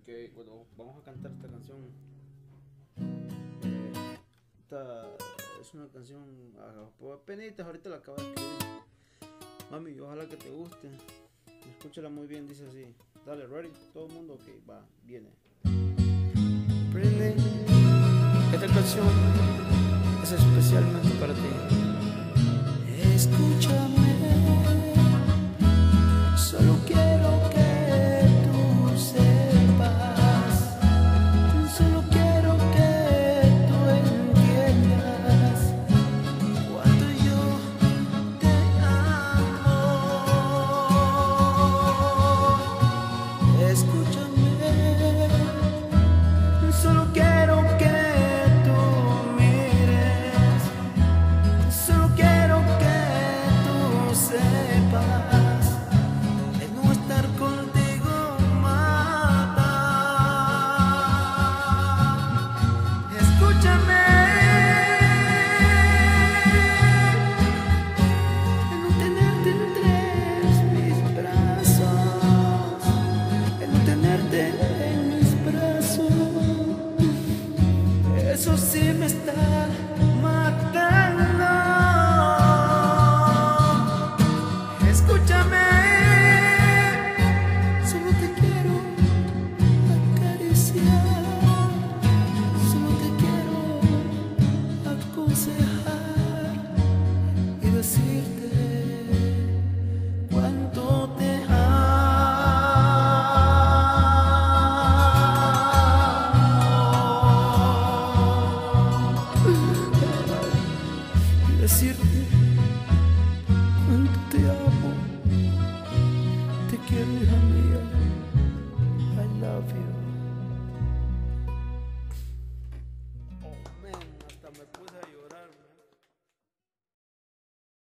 Ok, bueno, vamos a cantar esta canción. Esta es una canción por penitas, ahorita la acabo de escribir. Mami, ojalá que te guste. Escúchala muy bien, dice así. Dale, ready, todo el mundo, ok, va, viene. Prende, esta canción es especialmente para ti. Escúchame, solo quiero que tú sepas, solo quiero que tú entiendas cuando yo te amo. Escúchame, solo quiero que tú mires, solo quiero que tú sepas, el no estar contigo mata. Escúchame, el no tenerte entre mis brazos, el no tenerte en mis brazos, eso sí me está matando. Escúchame, solo te quiero acariciar, solo te quiero aconsejar y decirte cuánto te amo. Y decirte cuánto te amo, te quiero, hija mía, I love you. Oh man, hasta me puse a llorar, man.